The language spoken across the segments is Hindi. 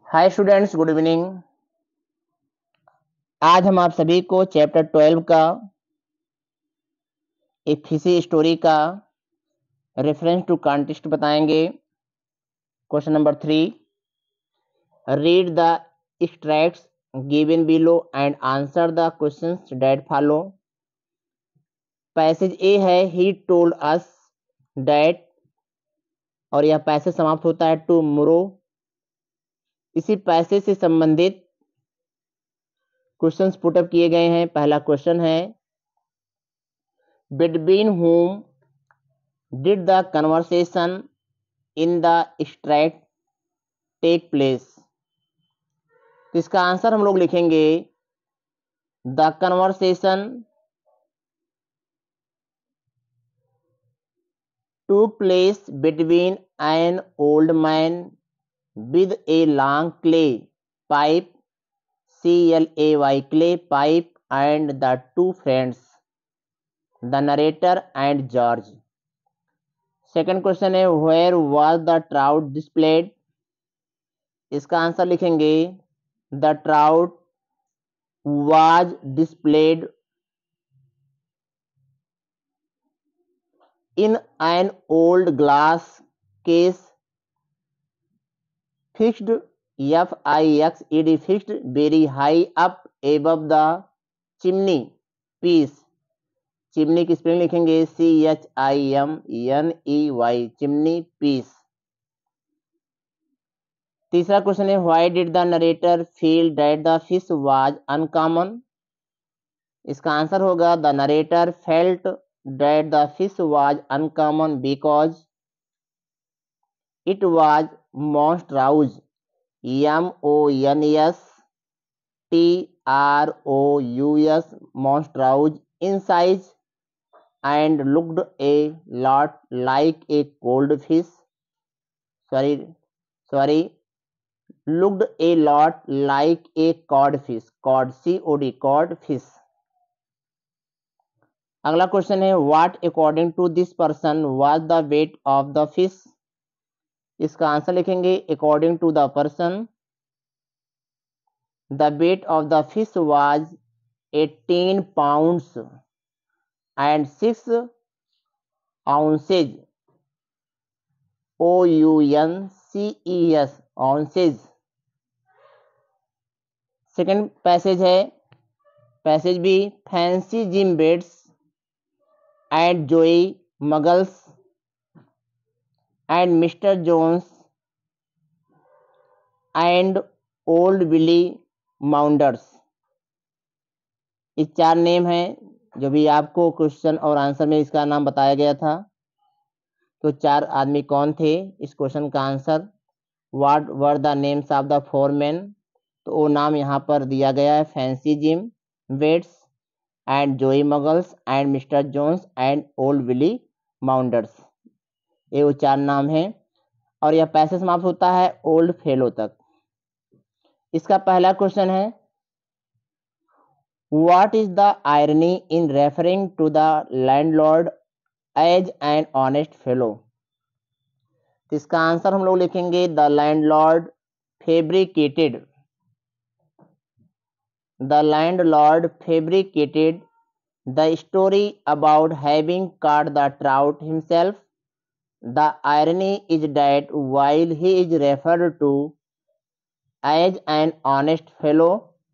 Hi students, good evening. आज हम आप सभी को चैप्टर 12 का एक फिशी स्टोरी का रेफरेंस टू कॉन्टेक्स्ट बताएंगे। Question number 3, read the extracts given below and answer the questions that follow। Passage A है he told us that, और यह पैसेज समाप्त होता है tomorrow। इसी पैसेज से संबंधित क्वेश्चंस पुटअप किए गए हैं। पहला क्वेश्चन है, between whom did the conversation in the extract take place। तो इसका आंसर हम लोग लिखेंगे, the conversation took place between an old man with a long clay pipe, clay pipe, and the two friends, the narrator and George। Second question है, where was the trout displayed। इसका आंसर लिखेंगे, the trout was displayed in an old glass case fixed, fixed very high up above the chimney piece। Chimney की स्पेलिंग लिखेंगे CHIMNEY, चिमनी पीस। तीसरा क्वेश्चन है, why did the narrator feel that the fish was uncommon. इसका आंसर होगा, the narrator felt that the fish was uncommon because it was monstrous, MONSTROUS, monstrous in size and looked a lot like a cold fish। looked a lot like a codfish, cod fish। अगला क्वेश्चन है, what according to this person was the weight of the fish. इसका आंसर लिखेंगे, according to the person the weight of the fish was 18 pounds and 6 ounces, OUNCES, ounces। Second passage है, पैसेज भी, fancy Jim Bates and Joe Muggles and mister Jones and old Willy Maunders. ये चार नेम हैं जो भी आपको क्वेश्चन और आंसर में इसका नाम बताया गया था। तो चार आदमी कौन थे? इस क्वेश्चन का answer, what were the names of the four man. तो वो नाम यहाँ पर दिया गया है, fancy Jim Waits and Joe Muggles and mister Jones and old Willy Maunders. ये वो चार नाम हैं और यह पैसे समाप्त होता है ओल्ड फेलो तक। इसका पहला क्वेश्चन है, what is the irony in referring to the landlord as an honest fellow. तो इसका आंसर हम लोग लिखेंगे, the landlord fabricated, the landlord fabricated the story about having caught the trout himself। The irony is that while he is referred to as an honest fellow,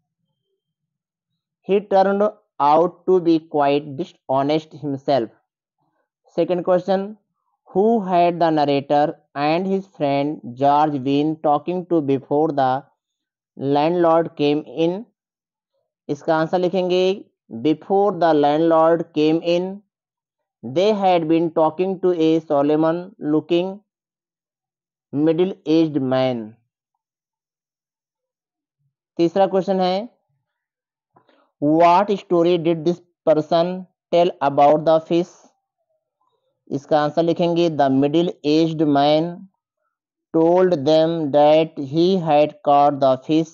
he turned out to be quite dishonest himself। Second question, who had the narrator and his friend George been talking to before the landlord came in। इसका आंसर लिखेंगे, before the landlord came in, they had been talking to a Solomon looking middle-aged man। तीसरा क्वेश्चन है, what story did this person tell about the fish। इसका आंसर लिखेंगे, the middle-aged man told them that he had caught the fish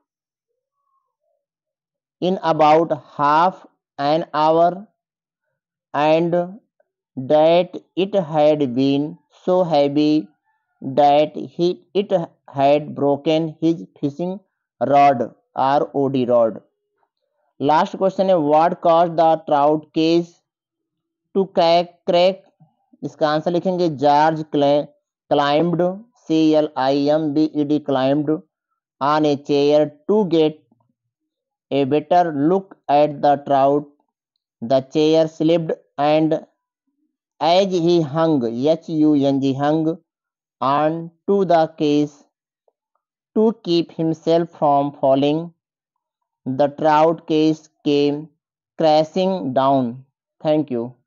in about half an hour and that it had been so heavy that it had broken his fishing rod, ROD rod. Last question है, what caused the trout cage to crack? इसका आंसर लिखेंगे, George climbed, CLIMBED, climbed on a chair to get a better look at the trout. The chair slipped, and as he hung, HUNG, hung on to the cage to keep himself from falling, the trout cage came crashing down. Thank you.